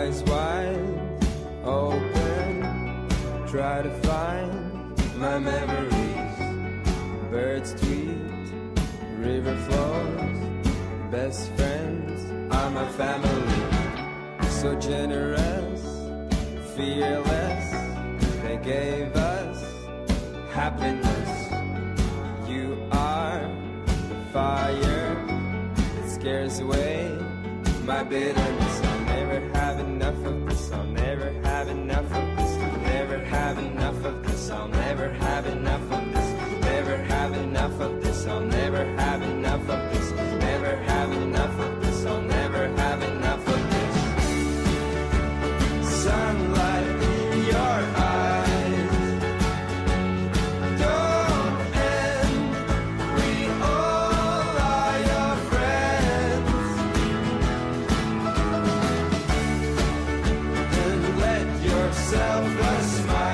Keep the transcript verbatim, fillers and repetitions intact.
eyes wide open, try to find my memories. Birds tweet, river flows, best friends are my family. So generous, fearless, they gave us happiness. You are the fire that scares away my bitterness. I'll never have enough of this, I'll never have enough of this, I'll never have enough of this, I'll never have enough of this, never have enough of this, I'll never have enough of this, never have enough of this, I'll never have enough of this. Sunlight in your eyes, don't end, we all are your friends. And let yourself a smile.